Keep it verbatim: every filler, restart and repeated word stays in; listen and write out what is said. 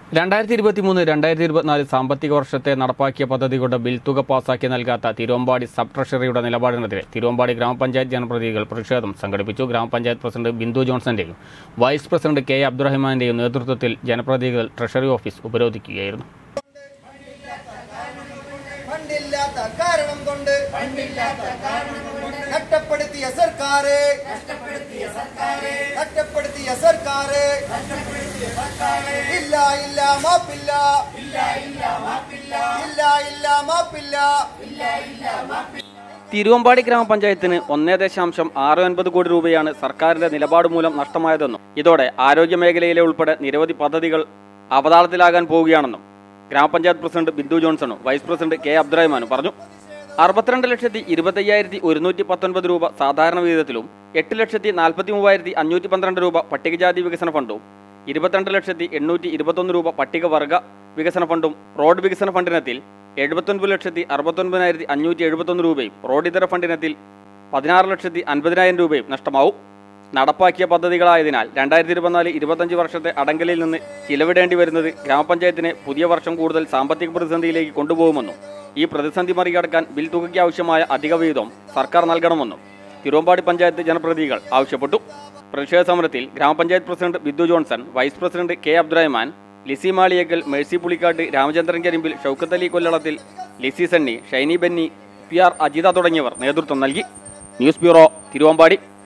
രണ്ടായിരത്തി ഇരുപത്തി മൂന്ന് രണ്ടായിരത്തി ഇരുപത്തിനാല് സാമ്പത്തിക വർഷത്തെ നടപ്പാക്കിയ പദ്ധതികളുടെ ബിൽ തുക പാസാക്കി നൽകാത്ത തിരുവമ്പാടി സബ് ട്രഷറിയുടെ നിലപാടിനെതിരെ തിരുവമ്പാടി ഗ്രാമപഞ്ചായത്ത് ജനപ്രതിനിധികൾ പ്രതിഷേധം സംഘടിപ്പിച്ചു. ഗ്രാമപഞ്ചായത്ത് പ്രസിഡന്റ് ബിന്ദു ജോൺസന്റെയും വൈസ് പ്രസിഡന്റ് കെ അബ്ദുറഹിമാന്റെയും നേതൃത്വത്തിൽ ജനപ്രതിനിധികൾ ട്രഷറി ഓഫീസ് ഉപരോധിക്കുകയായിരുന്നു. കഷ്ടപ്പെടുത്തിയ സർക്കാരെ കഷ്ടപ്പെടുത്തിയ സർക്കാരെ ഇല്ല ഇല്ല മാപ്പില്ല ഇല്ല ഇല്ല മാപ്പില്ല. തിരുവമ്പാടി ഗ്രാമപഞ്ചായത്തിന് ഒന്നേ ദശാംശം ആറ് ഒൻപത് കോടി രൂപയാണ് സർക്കാരിന്റെ നിലപാട് മൂലം നഷ്ടമായതെന്നും ഇതോടെ ആരോഗ്യ മേഖലയിലെ ഉൾപ്പെടെ നിരവധി പദ്ധതികൾ അവതാളത്തിലാകാൻ പോവുകയാണെന്നും ഗ്രാമപഞ്ചായത്ത് പ്രസിഡന്റ് ബിന്ദു ജോൺസണും വൈസ് പ്രസിഡന്റ് കെ അബ്ദുറഹിമാനും പറഞ്ഞു. അറുപത്തിരണ്ട് ലക്ഷത്തി ഇരുപത്തയ്യായിരത്തി ഒരുന്നൂറ്റി പത്തൊൻപത് രൂപ സാധാരണ വിഹിതത്തിലും എട്ട് ലക്ഷത്തി നാൽപ്പത്തി മൂവായിരത്തി അഞ്ഞൂറ്റി പന്ത്രണ്ട് രൂപ പട്ടികജാതി വികസന ഫണ്ടും ഇരുപത്തിരണ്ട് ലക്ഷത്തി എണ്ണൂറ്റി ഇരുപത്തൊന്ന് രൂപ പട്ടികവർഗ വികസന ഫണ്ടും റോഡ് വികസന ഫണ്ടിനത്തിൽ എഴുപത്തൊൻപത് ലക്ഷത്തി അറുപത്തൊൻപതിനായിരത്തി അഞ്ഞൂറ്റി എഴുപത്തൊന്ന് രൂപയും റോഡ് ഇതര ഫണ്ടിനത്തിൽ പതിനാറ് ലക്ഷത്തി അൻപതിനായിരം രൂപയും നഷ്ടമാവും. നടപ്പാക്കിയ പദ്ധതികളായതിനാൽ രണ്ടായിരത്തി ഇരുപത്തിനാല് ഇരുപത്തഞ്ച് വർഷത്തെ അടങ്കലിൽ നിന്ന് ചിലവിടേണ്ടി വരുന്നത് ഗ്രാമപഞ്ചായത്തിനെ പുതിയ വർഷം കൂടുതൽ സാമ്പത്തിക പ്രതിസന്ധിയിലേക്ക് കൊണ്ടുപോകുമെന്നും ഈ പ്രതിസന്ധി മറികടക്കാൻ ബിൽ തുകയ്ക്ക് ആവശ്യമായ അധിക വിഹിതം സർക്കാർ നൽകണമെന്നും തിരുവമ്പാടി പഞ്ചായത്ത് ജനപ്രതിനിധികൾ ആവശ്യപ്പെട്ടു. പ്രതിഷേധ സമരത്തിൽ ഗ്രാമപഞ്ചായത്ത് president Bindu Johnson, vice president K Abdurahiman, Lissy Maliyekkal, Mercy Pulikkattu, Ramachandran Karimbil, Shoukath Ali Kollalathil, Lissy Sunny, Shiny Benny, P R Ajitha തുടങ്ങിയവർ നേതൃത്വം നൽകി. News bureau, Thiruvambady.